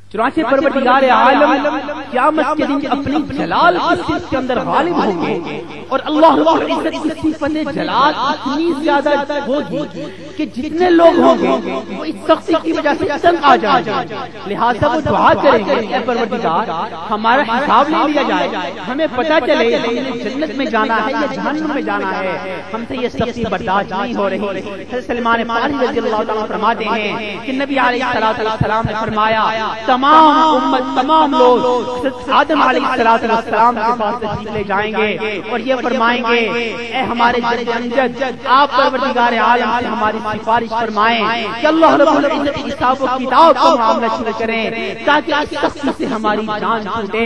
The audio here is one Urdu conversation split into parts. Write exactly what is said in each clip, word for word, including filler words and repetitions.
چنانچہ پروردگار عالم قیامت کے دن اپنی جلال کی صفت کے اندر غالب ہوں گے، اور اللہ رب العزت کی صفت جلال اتنی زیادہ ہوگی کہ جتنے لوگ ہوں گے وہ اس سختی کی وجہ سے تنگ آ جائیں گے، لہٰذا وہ دعا کریں گے اے پروردگار ہمارا حساب لے لیا جائے، ہمیں پتہ چلے ہم نے جنت میں جانا ہے یا جہنم میں جانا ہے، ہم سے یہ سختی برداشت نہیں ہو رہی۔ حضرت سلمان فارسی رضی اللہ تعالیٰ فرماتے ہیں کہ نبی علیہ السلام نے فرمایا تمام امت تمام لوگ آدم علیہ السلام کے پاس تشریف لے جائیں گے اور یہ فرمائیں گے اے ہمارے جد امجد آپ پروردگار عالم سے ہماری سفارش فرمائیں کہ اللہ رب العزت حساب و کتاب کا معاملہ شروع کریں تاکہ اس سختی سے ہماری جان چھوٹے۔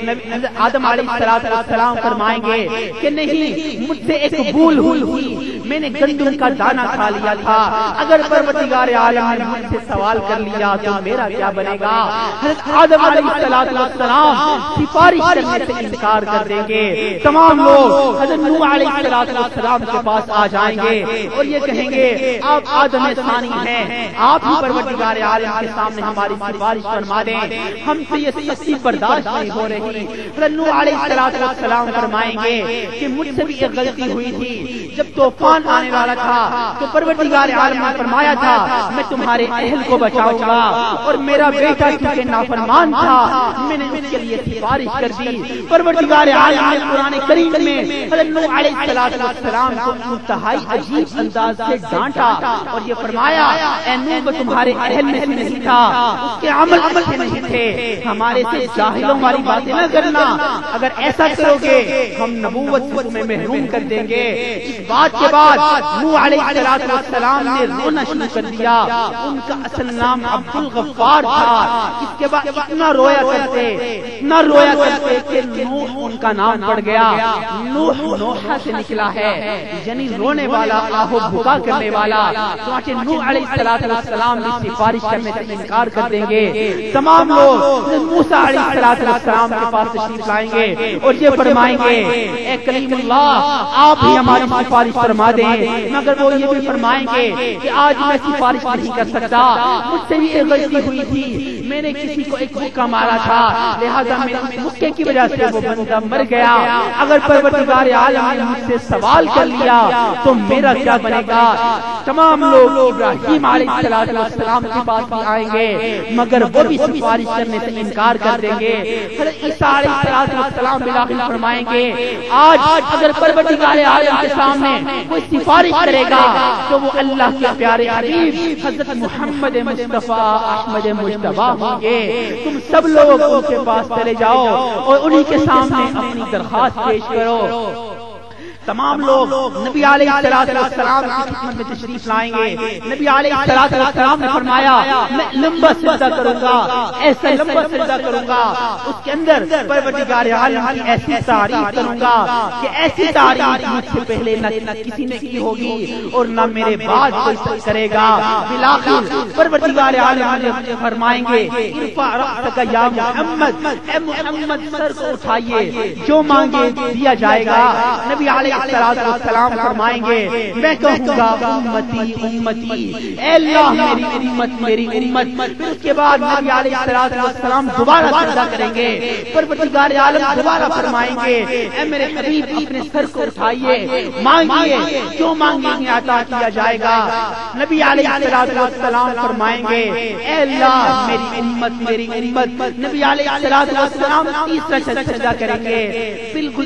آدم علیہ السلام فرمائیں گے کہ نہیں، مجھ سے ایک بھول ہوئی، میں نے گندم کا دانہ کھا لیا تھا، اگر پروردگار عالم نے مجھ سے سوال کر لیا تو میرا کیا بنے گا؟ حضرت آدم علیہ السلام سفارش کرنے سے انکار کر دیں گے، تمام لوگ حضرت نوح علیہ السلام کے پاس آ جائیں گے اور یہ کہیں گے آپ آدم ثانی ہیں، آپ ہی پروردگار عالم کے سامنے ہماری سفارش فرما دیں، ہم سے یہ سختی برداشت نہیں ہو رہی۔ حضرت نوح علیہ السلام فرمائیں گے کہ مجھ سے بھی ایک غلطی ہوئی تھی، جب طوفان آنے والا تھا تو پروردگار عالم نے فرمایا تھا میں تمہارے اہل کو بچاؤں گا، اور میرا بیٹا کیونکہ نافرمان تھا میں نے اس کے لیے سفارش کر دی۔ پروردگار عالم نے قرآن کریم میں حضرت نوح علیہ السلام کو انتہائی عجیب انداز سے ڈانٹا اور یہ فرمایا اے نوح وہ تمہارے اہل میں سے نہیں تھا، اس کے عمل عمل سے نہیں تھے، ہمارے سے جاہلوں والی باتیں نہ کرنا، اگر ایسا کرو گے ہم نبوت سے تمہیں محروم کر دیں گے۔ اس بات کے بعد نوح علیہ السلام نے رونا شروع کر دیا، ان کا اصل نام عبد الغفار تھا، اس کے بعد اتنا رویا کرتے اتنا رویا کرتے کہ نوح ان کا نام پڑ گیا، نوح نوحہ سے نکلا ہے یعنی رونے والا، آہو بھکا کرنے والا۔ چنانچہ نوح علیہ السلام نے سفارش کرنے سے انکار کر دیں گے، تمام لوگ موسیٰ علیہ السلام کے پاس تشریف لائیں گے اور یہ فرمائیں گے اے کلیم اللہ آپ ہی ہماری سفارش فرما دیں، مگر وہ یہ بھی فرمائیں گے کہ آج میں سفارش نہیں کر سکتا، مجھ سے بھی ایک غلطی ہوئی تھی، میں نے کسی کو ایک مکہ مارا تھا، لہذا میرے مکے کی وجہ سے وہ بندہ مر گیا، اگر پروردگار عالم نے مجھ سے سوال کر لیا تو میرا کیا بنے گا؟ تمام لوگ ابراہیم علیہ السلام کے پاس بھی آئیں گے مگر وہ بھی سفارش کرنے سے انکار کر دیں گے۔ حضرت عیسیٰ علیہ السلام بالآخر فرمائیں گے آج اگر پروردگار عالم کے سامنے کوئی سفارش کرے گا تو وہ اللہ کے پیارے حبیب حضرت محمد مصطفیٰ احمد مجتبیٰ ہوں گے، تم سب لوگ ان کے پاس چلے جاؤ اور انہی کے سامنے اپنی درخواست پیش کرو۔ تمام لوگ نبی علیہ السلام کی خدمت میں تشریف لائیں گے، نبی علیہ السلام نے فرمایا میں لمبا سجدہ کروں گا، ایسا لمبا سجدہ کروں گا اس کے اندر پروردگار عالم کی ایسی تعریف کروں گا کہ ایسی تعریف مجھ سے پہلے نہ کسی نے کی ہوگی اور نہ میرے بعد کوئی کرے گا۔ بالآخر پروردگار عالم نے فرمائیں گے ارفع رأسک یا محمد، اے محمد سر کو اٹھائیے، جو مانگے دیا جائے گا۔ نبی علیہ السلام فرمائیں گے میں کہوں گا امتی امتی، اے اللہ میری امت میری امت۔ پھر اس کے بعد نبی علیہ السلام دوبارہ سجدہ کریں گے، پروردگار عالم دوبارہ فرمائیں گے اے میرے حبیب اپنے سر کو اٹھائیے، مانگیے، جو مانگیں گے عطا کیا جائے گا۔ نبی علیہ السلام فرمائیں گے اے اللہ میری امت میری امت۔ نبی علیہ السلام تیسرا سجدہ کریں گے، بالکل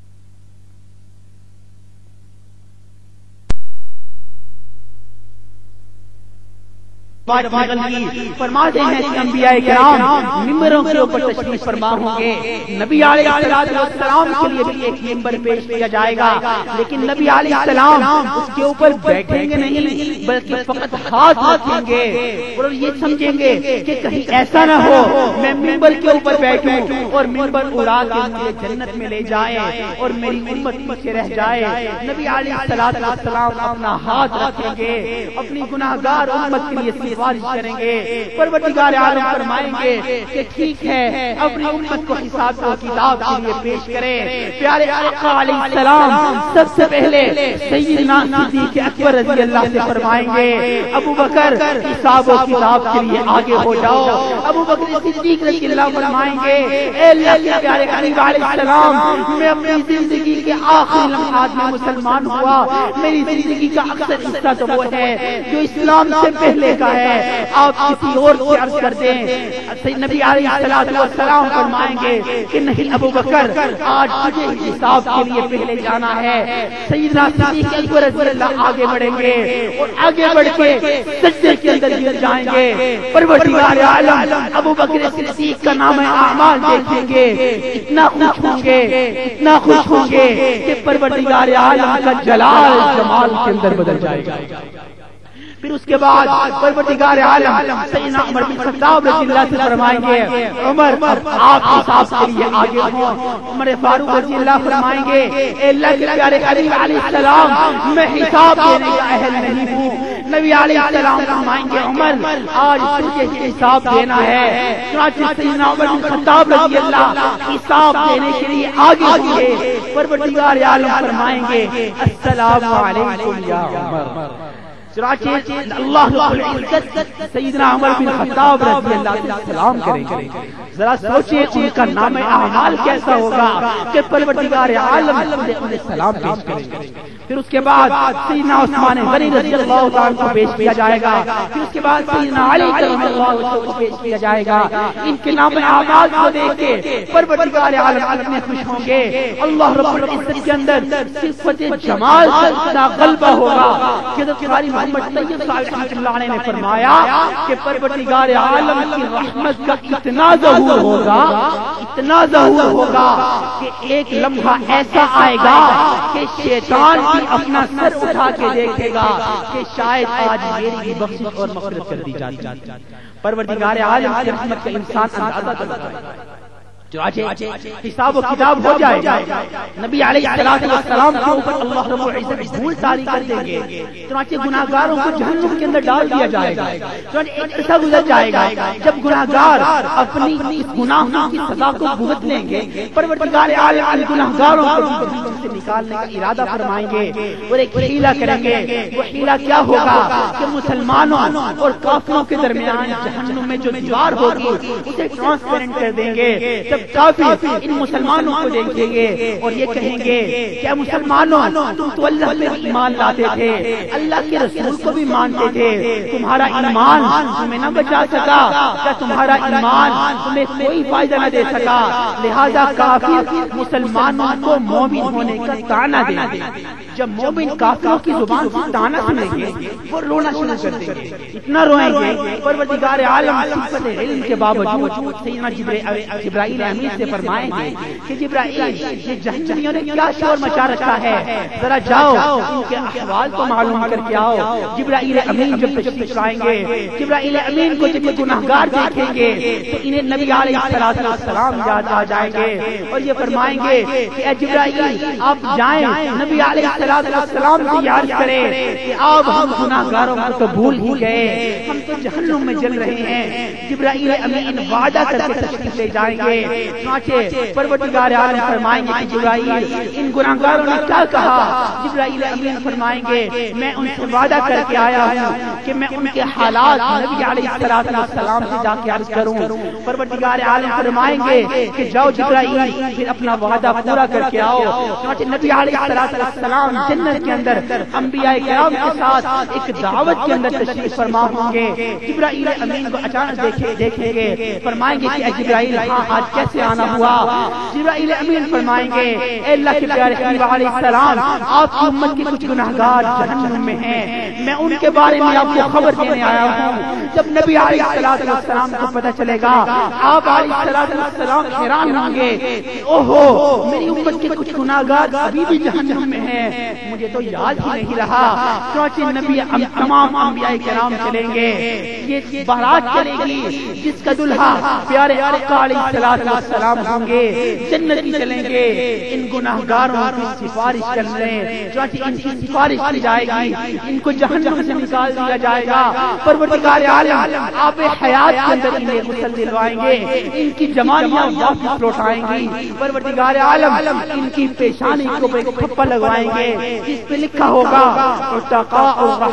فرماتے ہیں کہ انبیاء کرام ممبروں کے اوپر تشریف فرما ہوں گے، نبی علیہ السلام کے لیے بھی ایک ممبر پیش کیا جائے گا، لیکن نبی علیہ السلام اس کے اوپر بیٹھیں گے نہیں بلکہ فقط ہاتھ رکھیں گے اور یہ سمجھیں گے کہ کہیں ایسا نہ ہو میں ممبر کے اوپر بیٹھوں اور ممبر اڑا کے مجھے جنت میں لے جائیں اور میری امت پیچھے رہ جائے۔ نبی علیہ السلام اپنا ہاتھ رکھیں گے، اپنی گناہگار امت کے لیے سفارش کریں گے. پروردگار عالم فرمائیں گے کہ ٹھیک ہے اپنی امت کو حساب و کتاب کے لیے پیش کریں. پیارے آقا علیہ السلام سب سے پہلے سیدنا صدیق اکبر رضی اللہ سے فرمائیں گے ابو بکر حساب و کتاب کے لیے آگے ہو جاؤ. ابو بکر صدیق رضی اللہ فرمائیں گے اے اللہ کے پیارے حبیب علیہ السلام میں اپنی زندگی کے آخری لمحات میں مسلمان ہوا. میری زندگی کا اکثر حصہ تو وہ ہے جو اسلام سے پہلے کا ہے. آپ کسی اور سے عرض کر دیں. نبی علیہ السلام فرمائیں گے کہ نہیں ابو بکر آج تجھے حساب کے لیے پہلے جانا ہے. سیدنا صدیق اکبر رضی اللہ آگے بڑھیں گے اور آگے بڑھ کے سجدے کے اندر گر جائیں گے. پروردگار عالم ابو بکر صدیق کا نام اعمال دیکھیں گے, اتنا خوش ہوں گے اتنا خوش ہوں گے کہ پروردگار عالم کا جلال جمال کے اندر بدل جائے گا. پھر اس کے بعد پروردگار عالم سیدنا عمر بن خطاب رضی اللہ سے فرمائیں گے عمر آپ حساب کے لیے آگے ہوں. عمر فاروق رضی اللہ فرمائیں گے اے اللہ کے پیارے حبیب علیہ السلام میں حساب دینے کا اہل نہیں ہوں. نبی علیہ السلام فرمائیں گے عمر آج تجھے حساب دینا ہے. چنانچہ سیدنا عمر بن خطاب رضی اللہ حساب دینے کے لیے آگے ہوئے. پروردگار عالم فرمائیں گے السلام علیکم یا عمر. چنانچہ اللہ رب العزت سیدنا عمر بن خطاب رضی اللہ سے سلام کریں گے. ذرا سوچیں ان کا نام اعمال کیسا ہوگا کہ پروردگار عالم انہیں سلام پیش کریں گے. پھر اس کے بعد سیدنا عثمان غنی رضی اللہ عنہ کو پیش کیا جائے گا. پھر اس کے بعد سیدنا علی رضی اللہ عنہ کو پیش کیا جائے گا. ان کے نام اعمال کو دیکھ کے پروردگار عالم اتنے خوش ہوں گے. اللہ رب العزت کے اندر صفت جمال کا اتنا غلبہ ہوگا کہ قاری محمد طیب صاحب رحمۃ اللہ علیہ نے فرمایا کہ پروردگار عالم کی رحمت کا اتنا ظہور ہوگا اتنا ظہور ہوگا کہ ایک لمحہ ایسا آئے گا کہ شیطان بھی اپنا سر اٹھا کے دیکھے گا کہ شاید آج میری بخشش اور مغفرت کر دی جاتی. پروردگار عالم کی رحمت کا انسان اندازہ کرتا ہے. حساب و کتاب ہو جائے گا. نبی علیہ السلام کے اوپر اللہ رب العزت دھول طاری کر دیں گے. چنانچہ گناہگاروں کو جہنم کے اندر ڈال دیا جائے گا. چنانچہ ایک عرصہ گزر جائے گا جب گناہگار اپنی اس گناہ کی سزا کو بھگت لیں گے. پروردگار عالم گناہگاروں کو جہنم سے نکالنے کا ارادہ فرمائیں گے اور ایک حیلہ کریں گے. وہ حیلہ کیا ہوگا کہ مسلمانوں اور کافروں کے درمیان جہنم میں جو دیوار ہوگی اسے ٹرانسپیرنٹ کر دیں گے. کافر ان مسلمانوں کو دیکھیں گے اور یہ کہیں گے کیا مسلمانوں تم تو اللہ پر ایمان لاتے تھے, اللہ کے رسول کو بھی مانتے تھے, تمہارا ایمان تمہیں نہ بچا سکا, کیا تمہارا ایمان تمہیں کوئی فائدہ نہ دے سکا, لہذا کافر مسلمانوں کو مومن ہونے کا طعنہ دیں گے. جب مومن کافروں کی زبان سے طعنہ سنیں گے وہ رونا شروع کر دیں گے, اتنا روئیں گے. پروردگار عالم صفت علم کے باوجود سیدنا جبرائیل امین سے فرمائیں گے کہ جبرائیل یہ جہنمیوں نے کیا شور مچا رکھا ہے, ذرا جاؤ ان کے احوال کو معلوم کر کے آؤ. جبرائیل امین جب تشریف لائیں گے, جبرائیل امین کو جب یہ گناہگار دیکھیں گے تو انہیں نبی علیہ السلام یاد آ جائیں گے اور یہ فرمائیں گے کہ اے جبرائیل آپ جائیں نبی علیہ السلام سے یاد کریں کہ آپ ہم گناہگاروں کو تو بھول ہی گئے, ہم تو جہنم میں جل رہے ہیں. جبرائیل امین وعدہ کر کے تشریف لے جائیں گے. چنانچہ پروردگار عالم فرمائیں گے کہ جبرائیل ان گناہگاروں نے کیا کہا. جبرائیل امین فرمائیں گے میں ان سے وعدہ کر کے آیا ہوں کہ میں ان کے حالات نبی علیہ السلام سے جا کے عرض کروں. پروردگار عالم فرمائیں گے کہ جاؤ جبرائیل پھر اپنا وعدہ پورا کر کے آؤ. چنانچہ نبی علیہ السلام جنت کے اندر انبیاء کرام کے ساتھ ایک دعوت کے اندر تشریف فرما ہوں گے. جبرائیل امین کو اچانک دیکھیں دیکھیں گے, فرمائیں گے کہ اے جبرائیل ہاں آج کیسے آنا ہوا. جبرائیل امین فرمائیں گے اے اللہ کے پیارے حبیب علیہ السلام آپ کی امت کے کچھ گناہگار جہنم میں ہیں, میں ان کے بارے میں آپ کو خبر دینے آیا ہوں. جب نبی علیہ السلام کو پتہ چلے گا آپ علیہ السلام حیران ہوں گے, اوہو میری امت کے کچھ گناہگار ابھی بھی جہنم میں ہیں, مجھے تو یاد ہی نہیں رہا. چنانچہ نبی تمام انبیاء کرام چلیں گے, یہ بارات چلے گی جس کا دلہا پیارے آقا علیہ السلام ہوں گے, جنتی چلیں گے. ان گناہگاروں کی سفارش کرنے, چنانچہ ان کی سفارش کی جائے گی, ان کو جہنم سے نکال دیا جائے گا، پروردگار عالم آب حیات کے اندر انہیں غسل دلوائیں گے، ان کی جوانیاں واپس لوٹائیں گی، پروردگار عالم ان کی پیشانی کو ایک تھپا لگوائیں گے جس پہ لکھا ہوگا عتقاء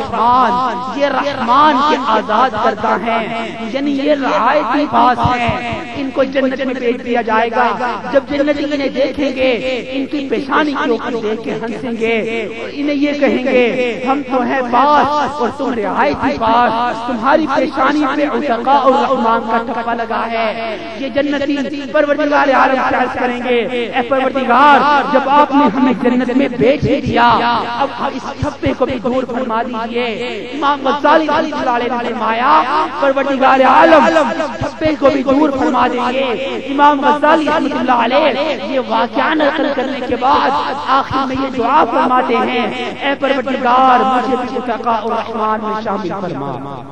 الرحمن، یہ رحمان کے آزاد کردہ ہیں، یعنی یہ رعایتی پاس ہیں، ان کو جنت میں بھیج دیا جائے گا۔ جب جنتی انہیں دیکھیں گے ان کی پیشانی کے اوپر دیکھ کے ہنسیں گے اور انہیں یہ کہیں گے ہم تو ہیں پاس اور تم رعایتی پاس، تمہاری پیشانی پہ عتقاء الرحمن کا ٹھپا لگا ہے۔ یہ جنتی پروردگار عالم سے عرض کریں گے اے پروردگار، جب آپ نے ہمیں جنت میں بھیج دیا اب اس ٹھپے کو بھی دور فرما دیجیے۔ امام غزالی رحمۃ اللہ علیہ نے فرمایا پروردگار عالم ٹھپے کو بھی دور فرما دیں گے۔ امام غزالی رحمۃ اللہ علیہ یہ واقعہ نقل کرنے کے بعد آخر میں یہ دعا فرماتے ہیں اے پروردگار مجھے بھی عتقاء الرحمن میں شامل فرما۔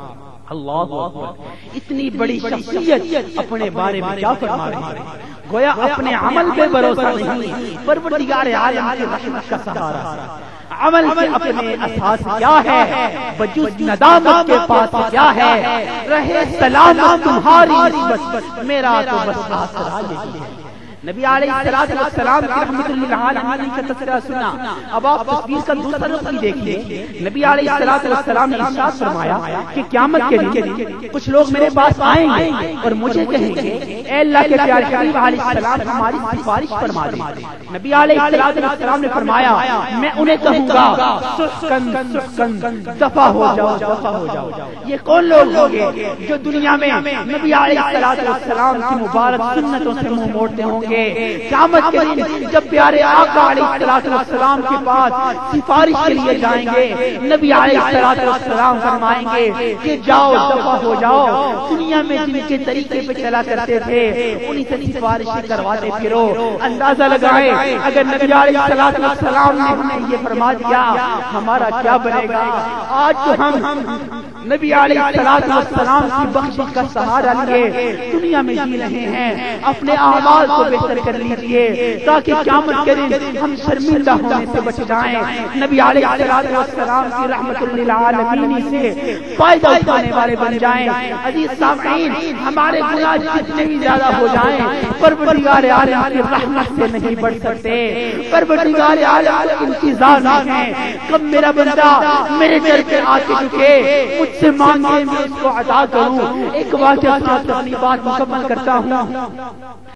اللہ اکبر، اتنی بڑی شخصیت اپنے بارے میں کیا فرما رہے ہیں؟ گویا اپنے عمل پہ بھروسہ نہیں، پروردگار عالم کی رحمت کا سہارا، عمل سے اپنے اساس کیا ہے، وجود ندامت کے پاس کیا ہے، رہے سلامت تمہاری نسبت، میرا تو بس آسرا یہی ہے۔ نبی علیہ الصلوۃ والسلام کی رحمت للعالمین کا تذکرہ سنا، اب آپ تصویر کا دوسرا رخ بھی دیکھیے۔ نبی علیہ الصلوۃ والسلام نے ارشاد فرمایا کہ قیامت کے دن کچھ لوگ میرے پاس آئیں گے اور مجھے کہیں گے اے اللہ کے پیارے حبیب علیہ السلام ہماری سفارش فرما دیں۔ نبی علیہ الصلوۃ والسلام نے فرمایا میں انہیں کہوں گا سسکن سسکن، دفع ہو جاؤ دفع ہو جاؤ۔ یہ کون لوگ ہوں گے جو دنیا میں نبی علیہ الصلوۃ والسلام کی مبارک سنتوں سے منہ موڑتے ہوں گے؟ قیامت کے دن جب پیارے آقا علیہ الصلوۃ والسلام کے پاس سفارش کے لیے جائیں گے، نبی علیہ الصلوۃ والسلام فرمائیں گے کہ جاؤ دفع ہو جاؤ، دنیا میں جن کے طریقے پہ چلا کرتے تھے انہی سے سفارش کرواتے پھرو۔ اندازہ لگائیں اگر نبی علیہ الصلوۃ والسلام نے ہمیں یہ فرما دیا ہمارا کیا بنے گا؟ آج تو ہم نبی علیہ الصلوۃ والسلام کی بخشش کا سہارا لیے دنیا میں جی رہے ہیں۔ اپنے اعمال کو بہتر کر لیجیے تاکہ قیامت کے دن ہم شرمندہ ہونے سے بچ جائیں، نبی علیہ الصلوۃ والسلام کی رحمت للعالمین سے فائدہ اٹھانے والے بن جائیں۔ عزیز سامعین، ہمارے گناہ جتنے بھی زیادہ ہو جائیں پروردگار عالم کی رحمت سے نہیں بڑھ سکتے۔ پروردگار عالم کا انتظار نہیں ہے کب میرا بندہ میرے در پہ آ کے جھکے مجھ سے مانگے میں اس کو عطا کروں۔ ایک واقعہ ساتھ اپنی بات مکمل کرتا ہوں۔